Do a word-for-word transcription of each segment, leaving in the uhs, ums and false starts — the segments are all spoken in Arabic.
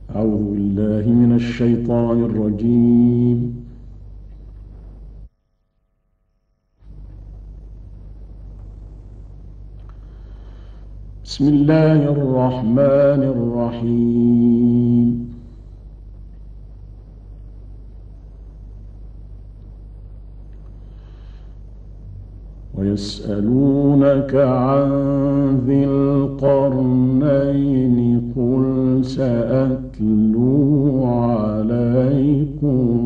أعوذ بالله من الشيطان الرجيم. بسم الله الرحمن الرحيم. ويسألونك عن ذي القرنين قل سأتلو عليكم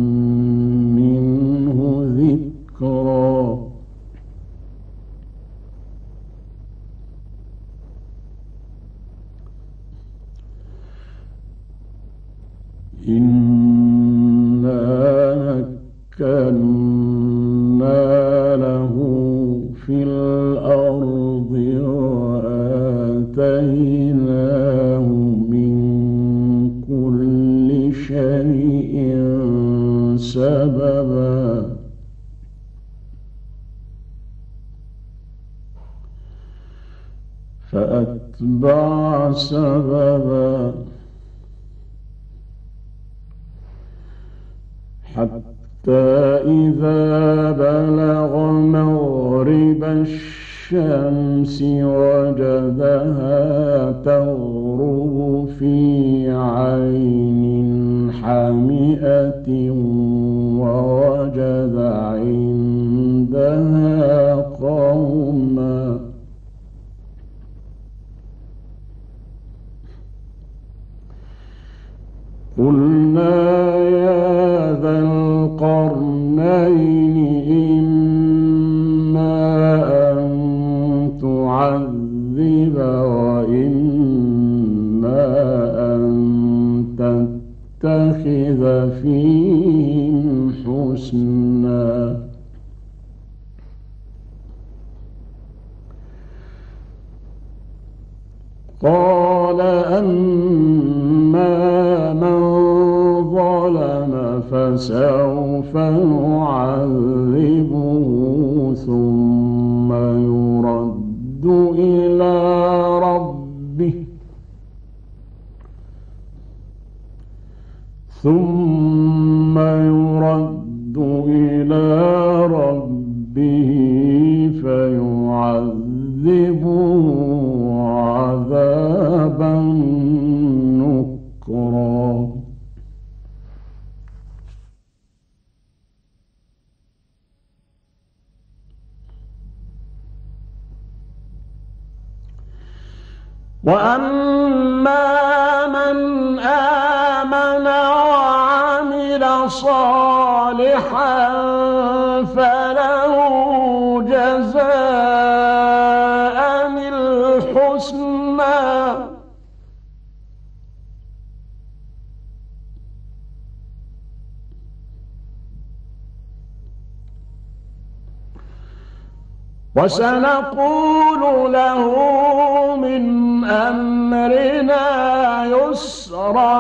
منه ذكرا. إنا مكنا له في الأرض وآتيناه من كل شيء سببا فأتبع سببا حتى إذا بلغ مغرب الشمس وجدها تغرب في عين حمئة ووجد عندها قوما قلنا يا ذا القرنين إما أن تعذب وإما أن تتخذ فيهم حسنا. قال أما من ظلم فسوف نعذبه ثم يرد إلى ربه ثم يرد إلى ربه فيعذبه عذابا نكرا. وأما من آمن وعمل صالحا فله جزاء الحسنى وسنقول له من أمرنا يسرا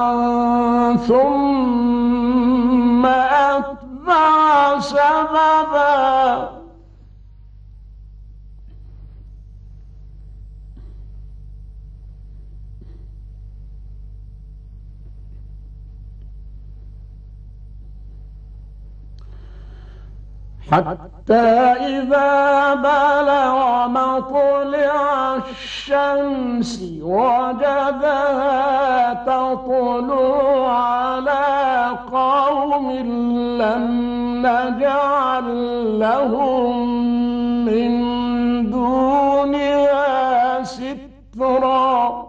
ثم أتبع سببا حتى إذا بلغ مطلع الشمس وجدها تطلع على قوم لم نجعل لهم من دونها سترا.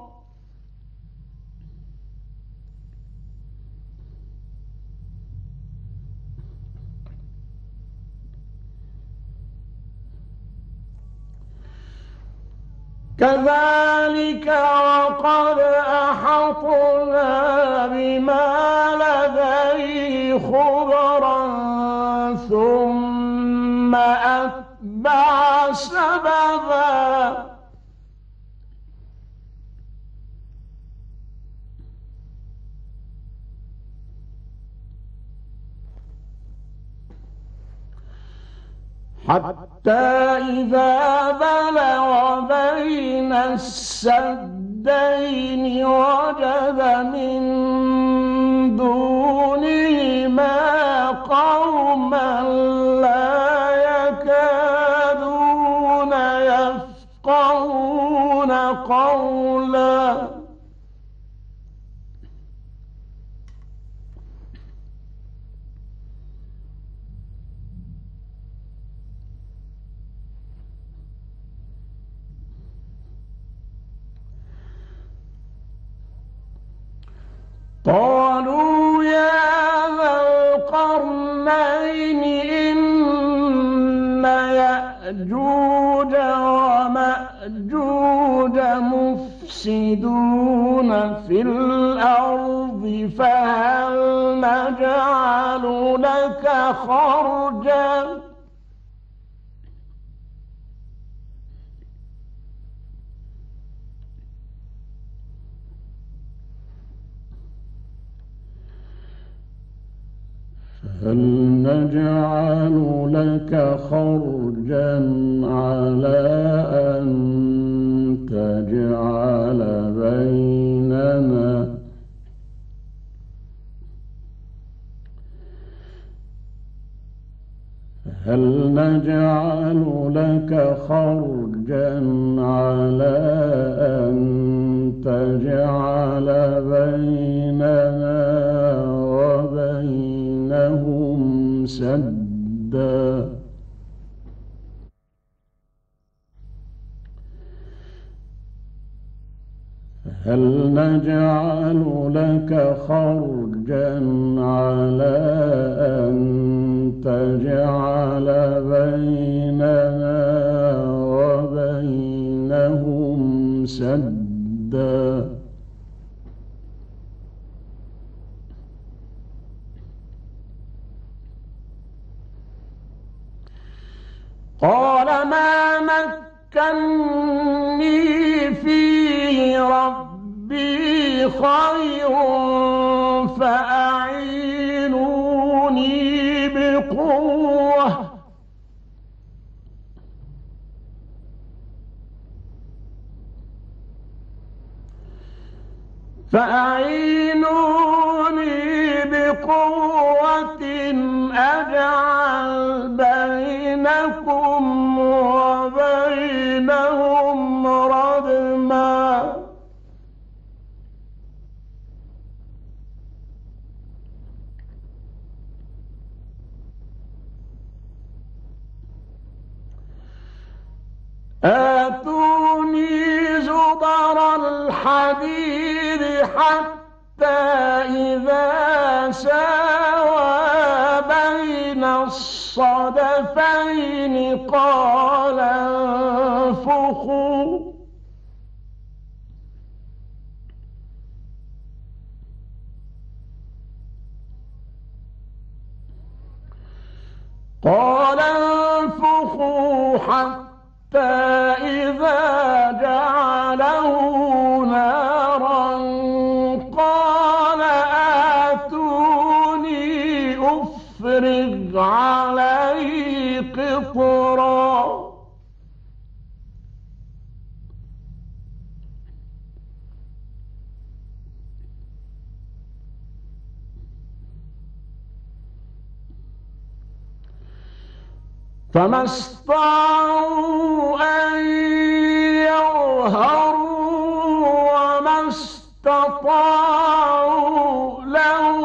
كذلك وقد أحطنا بما لديه خبرا ثم أتبع سببا حتى إذا بلغ بين السدين وجد من قالوا يا ذا القرنين إن يأجوج ومأجوج مفسدون في الأرض فهل نجعل لك خرجا هل نجعل لك خرجا على أن تجعل بيننا هل نجعل لك خرجا على أن تجعل بيننا وبينهم سدا هل نجعل لك خرجا على أن تجعل بيننا وبينهم سدا قال ما مكني فيه ربي خير فأعينوني بقوة فأعينوني بقوة أجعل بينكم وبينهم ردما آتوني زبر الحديد حتى إذا ساوى بين الصدفين قال انفخوا قال انفخوا حتى إذا جعله نارا قال آتوني أفرغ عليه قطرا فما استطاعوا أن يظهروا وما استطاعوا له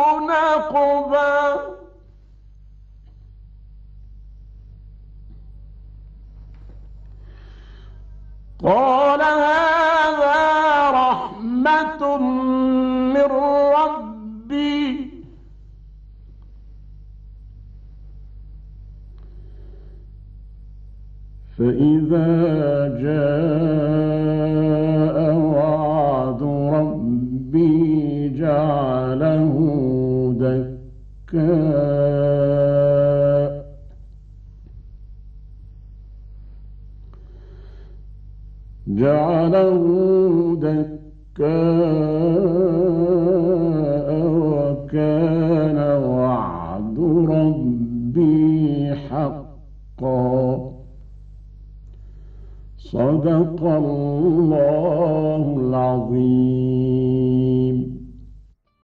نقبا قال هذا رحمة من ربي فإذا جاء وعد ربي جعله دكا جعله دكا وكان وعد ربي حقا صدق الله العظيم.